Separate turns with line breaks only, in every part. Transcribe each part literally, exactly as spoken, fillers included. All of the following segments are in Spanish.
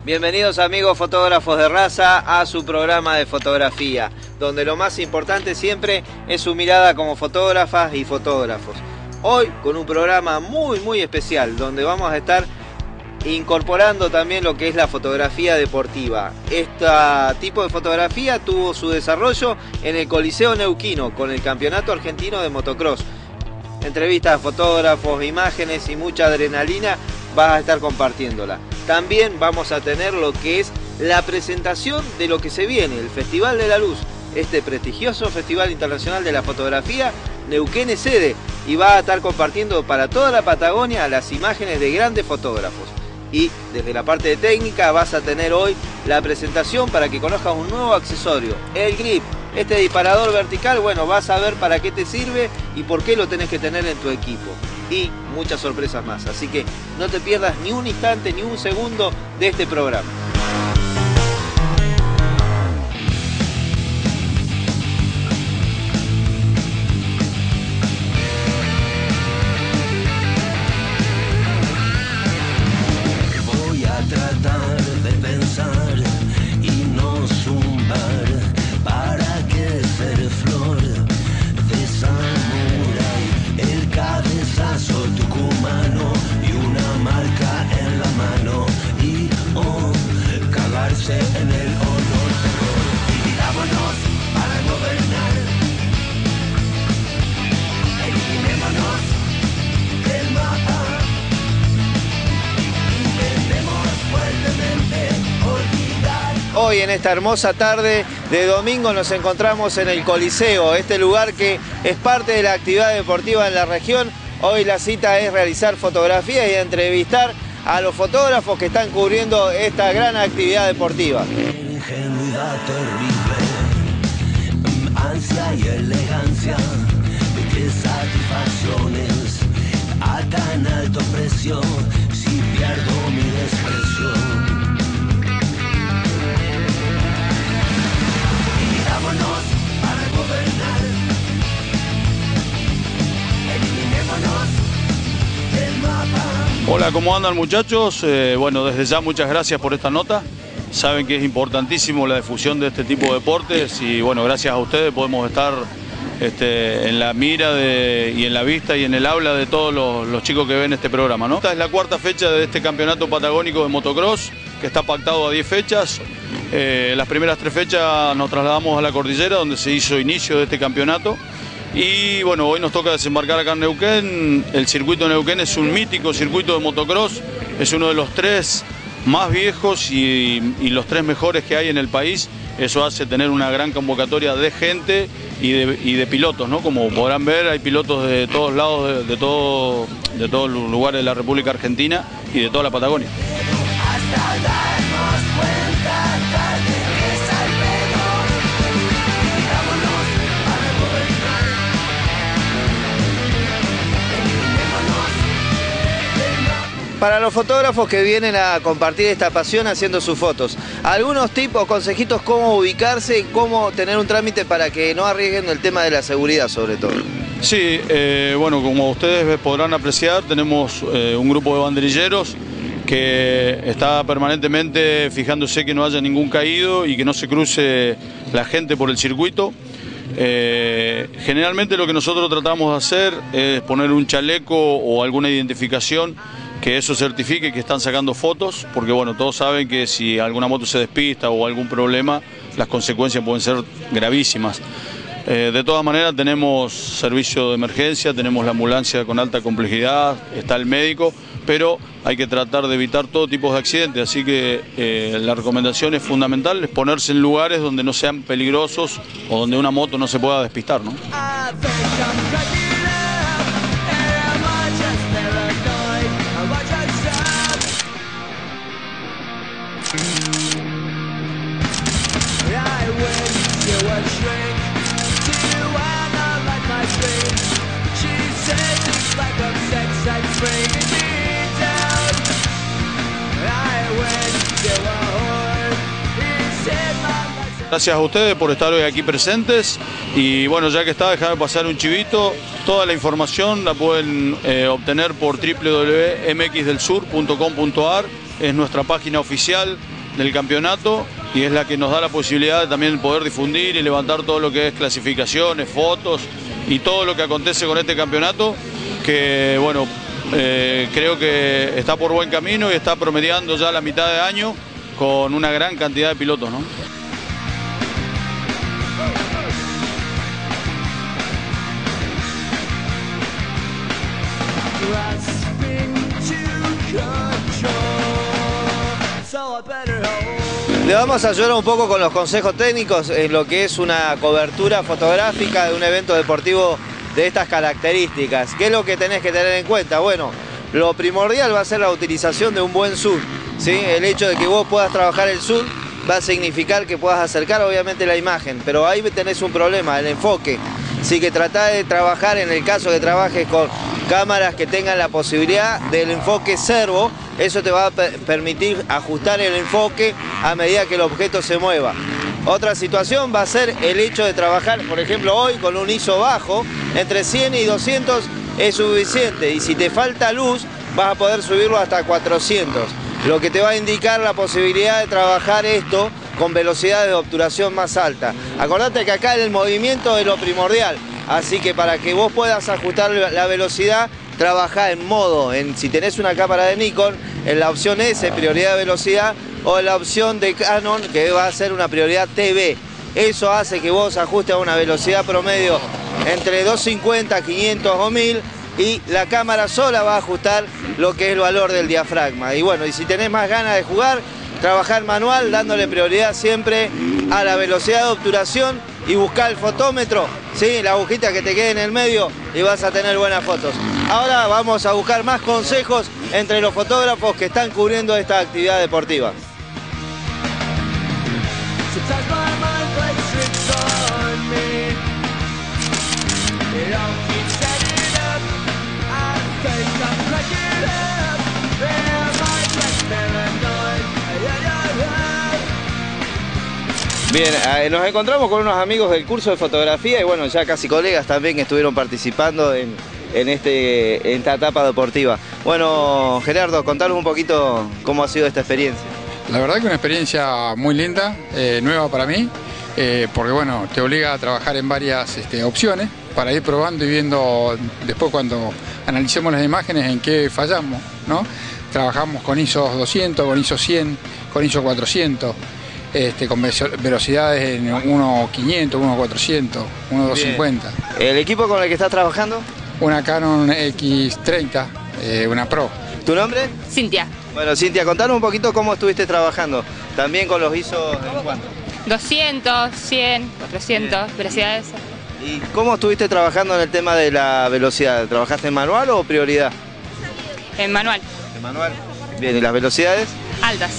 Bienvenidos amigos fotógrafos de raza a su programa de fotografía, donde lo más importante siempre es su mirada como fotógrafas y fotógrafos. Hoy con un programa muy muy especial, donde vamos a estar incorporando también lo que es la fotografía deportiva. Este tipo de fotografía tuvo su desarrollo en el Coliseo Neuquino con el Campeonato Argentino de Motocross. Entrevistas a fotógrafos, imágenes y mucha adrenalina vas a estar compartiéndola. También vamos a tener lo que es la presentación de lo que se viene, el Festival de la Luz, este prestigioso Festival Internacional de la Fotografía. Neuquén es sede y va a estar compartiendo para toda la Patagonia las imágenes de grandes fotógrafos. Y desde la parte de técnica vas a tener hoy la presentación para que conozcas un nuevo accesorio, el grip. Este disparador vertical, bueno, vas a ver para qué te sirve y por qué lo tenés que tener en tu equipo. Y muchas sorpresas más, así que no te pierdas ni un instante, ni un segundo de este programa.
Voy a tratar de pensar y no zumbar. ¿Para qué ser flor de samurái? El cabezazo tucumano y una marca en la mano. Y oh, cagarse en el honor terror. Dividámonos para gobernar. Eliminémonos del mapa. Intentemos fuertemente olvidar.
Hoy en esta hermosa tarde de domingo nos encontramos en el Coliseo, este lugar que es parte de la actividad deportiva en la región. Hoy la cita es realizar fotografías y entrevistar a los fotógrafos que están cubriendo esta gran actividad deportiva.
Ingenuidad terrible, ansia y elegancia, de qué satisfacciones a tan alto precio, si pierdo mi desprecio. Dividámonos para gobernar, eliminémonos del mapa.
Hola, ¿cómo andan muchachos? Eh, bueno, desde ya muchas gracias por esta nota. Saben que es importantísimo la difusión de este tipo de deportes y bueno, gracias a ustedes podemos estar este, en la mira de, y en la vista y en el habla de todos los, los chicos que ven este programa, ¿no? Esta es la cuarta fecha de este campeonato patagónico de motocross, que está pactado a diez fechas. Eh, las primeras tres fechas nos trasladamos a la cordillera, donde se hizo inicio de este campeonato. Y bueno, hoy nos toca desembarcar acá en Neuquén. El circuito de Neuquén es un mítico circuito de motocross, es uno de los tres más viejos y, y los tres mejores que hay en el país. Eso hace tener una gran convocatoria de gente y de, y de pilotos, ¿no? Como podrán ver, hay pilotos de todos lados, de, de, todo, de todos los lugares de la República Argentina y de toda la Patagonia.
Hasta darnos cuenta tarde que es al pedo. Dividámonos para gobernar. Eliminémonos del mapa.
Para los fotógrafos que vienen a compartir esta pasión haciendo sus fotos, algunos tips o consejitos cómo ubicarse y cómo tener un trámite para que no arriesguen el tema de la seguridad sobre todo.
Sí, eh, bueno, como ustedes podrán apreciar, tenemos eh, un grupo de banderilleros que está permanentemente fijándose que no haya ningún caído y que no se cruce la gente por el circuito. Eh, generalmente lo que nosotros tratamos de hacer es poner un chaleco o alguna identificación que eso certifique que están sacando fotos, porque bueno, todos saben que si alguna moto se despista o algún problema, las consecuencias pueden ser gravísimas. Eh, de todas maneras tenemos servicio de emergencia, tenemos la ambulancia con alta complejidad, está el médico, pero hay que tratar de evitar todo tipo de accidentes, así que eh, la recomendación es fundamental, es ponerse en lugares donde no sean peligrosos o donde una moto no se pueda despistar, ¿no? Gracias a ustedes por estar hoy aquí presentes y bueno, ya que está, déjame pasar un chivito. Toda la información la pueden eh, obtener por w w w punto m x del sur punto com punto a r, es nuestra página oficial del campeonato y es la que nos da la posibilidad de también poder difundir y levantar todo lo que es clasificaciones, fotos y todo lo que acontece con este campeonato, que bueno, eh, creo que está por buen camino y está promediando ya la mitad de año con una gran cantidad de pilotos, ¿no?
Le vamos a ayudar un poco con los consejos técnicos en lo que es una cobertura fotográfica de un evento deportivo de estas características. ¿Qué es lo que tenés que tener en cuenta? Bueno, lo primordial va a ser la utilización de un buen zoom, ¿sí? El hecho de que vos puedas trabajar el zoom va a significar que puedas acercar obviamente la imagen, pero ahí tenés un problema, el enfoque. Así que tratá de trabajar, en el caso que trabajes con cámaras que tengan la posibilidad del enfoque servo, eso te va a permitir ajustar el enfoque a medida que el objeto se mueva. Otra situación va a ser el hecho de trabajar, por ejemplo, hoy con un I S O bajo, entre cien y doscientos es suficiente, y si te falta luz vas a poder subirlo hasta cuatrocientos, lo que te va a indicar la posibilidad de trabajar esto con velocidades de obturación más alta. Acordate que acá el movimiento es lo primordial, así que para que vos puedas ajustar la velocidad, trabajá en modo, en, si tenés una cámara de Nikon, en la opción S, prioridad de velocidad, o en la opción de Canon, que va a ser una prioridad T V. Eso hace que vos ajustes a una velocidad promedio entre doscientos cincuenta, quinientos o mil, y la cámara sola va a ajustar lo que es el valor del diafragma. Y bueno, y si tenés más ganas de jugar, trabajar manual, dándole prioridad siempre a la velocidad de obturación y buscar el fotómetro, ¿sí? La agujita que te quede en el medio y vas a tener buenas fotos. Ahora vamos a buscar más consejos entre los fotógrafos que están cubriendo esta actividad deportiva. Bien, eh, nos encontramos con unos amigos del curso de fotografía y bueno, ya casi colegas también que estuvieron participando en, en, este, en esta etapa deportiva. Bueno, Gerardo, contanos un poquito cómo ha sido esta experiencia.
La verdad que una experiencia muy linda, eh, nueva para mí, eh, porque bueno, te obliga a trabajar en varias este, opciones para ir probando y viendo después cuando analicemos las imágenes en qué fallamos, ¿no? Trabajamos con I S O doscientos, con I S O cien, con I S O cuatrocientos. Este, con velocidades en uno quinientos, uno cuatrocientos, uno doscientos cincuenta.
¿El equipo con el que estás trabajando?
Una Canon X treinta, eh, una Pro.
¿Tu nombre?
Cintia.
Bueno, Cintia, contanos un poquito cómo estuviste trabajando. También con los I S O, ¿en cuánto?
doscientos, cien, cuatrocientos, bien. Velocidades.
¿Y cómo estuviste trabajando en el tema de la velocidad? ¿Trabajaste en manual o prioridad?
En manual.
En manual. Bien, ¿y las velocidades?
Altas.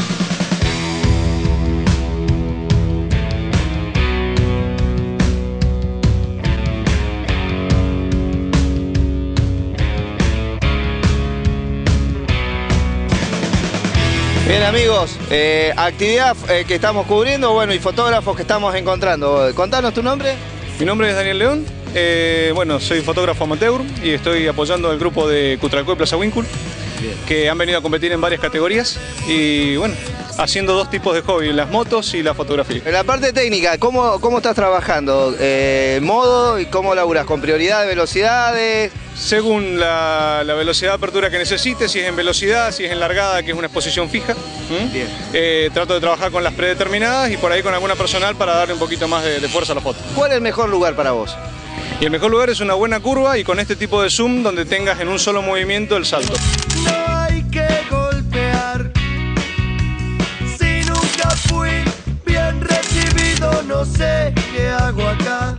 Bien amigos, eh, actividad eh, que estamos cubriendo, bueno, y fotógrafos que estamos encontrando. Contanos tu nombre.
Mi nombre es Daniel León, eh, bueno, soy fotógrafo amateur y estoy apoyando al grupo de Cutralcó y Plaza Winkle, que han venido a competir en varias categorías y bueno, haciendo dos tipos de hobby, las motos y la fotografía.
En la parte técnica, ¿cómo, cómo estás trabajando? Eh, ¿Modo y cómo laburas? ¿Con prioridad de velocidades?
Según la, la velocidad de apertura que necesites, si es en velocidad, si es en largada, que es una exposición fija. ¿Mm? Bien. Eh, trato de trabajar con las predeterminadas y por ahí con alguna personal para darle un poquito más de, de fuerza a la foto.
¿Cuál es el mejor lugar para vos?
Y el mejor lugar es una buena curva y con este tipo de zoom donde tengas en un solo movimiento el salto.
No hay que golpear. Si nunca fui bien recibido, no sé qué hago acá.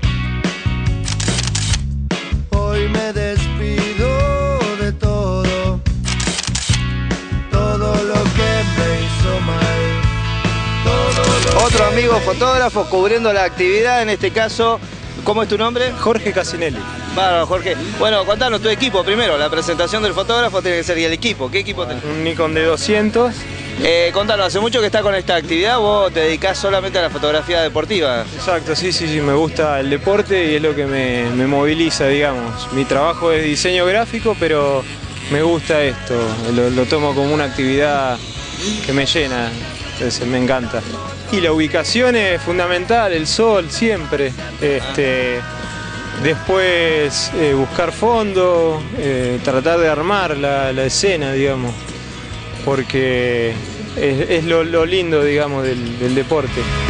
Hoy me despido de todo, todo lo que me hizo mal. Todo lo
Otro
que
amigo
me
fotógrafo cubriendo la actividad, en este caso, ¿cómo es tu nombre?
Jorge Casinelli.
Bárbaro, Jorge. Bueno, contanos tu equipo primero. La presentación del fotógrafo tiene que ser y el equipo. ¿Qué equipo tenés?
Un Nikon D doscientos.
Eh, contanos, ¿hace mucho que estás con esta actividad? ¿Vos te dedicás solamente a la fotografía deportiva?
Exacto, sí, sí, sí, me gusta el deporte y es lo que me, me moviliza, digamos. Mi trabajo es diseño gráfico, pero me gusta esto, lo, lo tomo como una actividad que me llena. entonces me encanta. Y la ubicación es fundamental, el sol siempre. Este, después eh, buscar fondo, eh, tratar de armar la, la escena, digamos, porque es, es lo, lo lindo, digamos, del, del deporte.